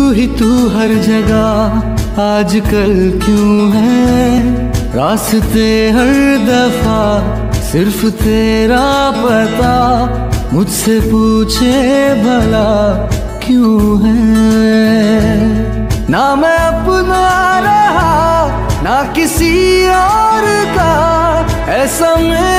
ही तू हर जगह आजकल क्यों है, रास्ते हर दफा सिर्फ तेरा पता, मुझसे पूछे भला क्यों है। ना मैं अपना रहा ना किसी और का, ऐसा मैं